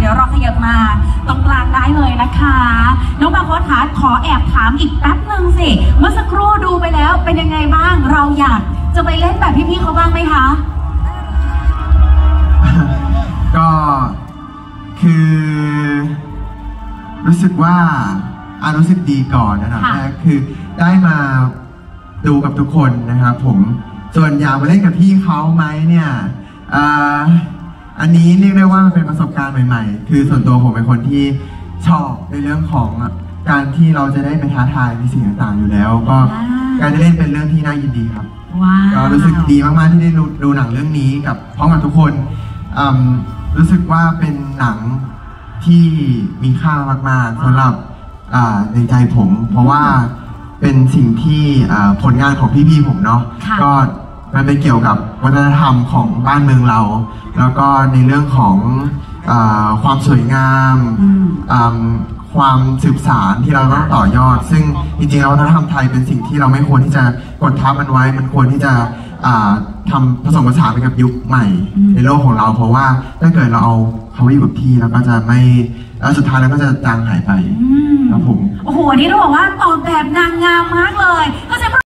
ดี๋ยวเราขยับมาตรงกลางได้เลยนะคะน้องบาโค้ดคะขอแอบถามอีกแป๊บนึงสิเมื่อสักครู่ดูไปแล้วเป็นยังไงบ้างเราอยากจะไปเล่นแบบพี่ๆเขาบ้างไหมคะก็คือรู้สึกว่ารู้สึกดีก่อนนะครับคือได้มาดูกับทุกคนนะครับผมส่วนอยากมาเล่นกับพี่เขาไหมเนี่ยอันนี้เรียกได้ว่ามันเป็นประสบการณ์ใหม่ๆคือส่วนตัวผมเป็นคนที่ชอบในเรื่องของการที่เราจะได้ไปท้าทายในสิ่งต่างๆอยู่แล้วก็การได้เล่นเป็นเรื่องที่น่ายินดีครับก็รู้สึกดีมากๆที่ได้ดูหนังเรื่องนี้กับพร้อมกับทุกคนรู้สึกว่าเป็นหนังที่มีค่ามากๆสำหรับในใจผมเพราะว่าเป็นสิ่งที่ผลงานของพี่ๆผมเนาะก็มันเป็นเกี่ยวกับวัฒนธรรมของบ้านเมืองเราแล้วก็ในเรื่องของความสวยงามความสืบสานที่เราต้องต่อยอดซึ่งจริงๆแล้ววัฒนธรรมไทยเป็นสิ่งที่เราไม่ควรที่จะกดทับมันไว้มันควรที่จะทำผสมผสานไปกับยุคใหม่ในโลกของเราเพราะว่าถ้าเกิดเราเอาเขาไว้อยู่กับที่แล้วก็จะไม่แล้วสุดท้ายแล้วก็จะจางหายไปครับผมโอ้โหนี่เราบอกว่าตอบแบบนางงามมากเลยก็จะ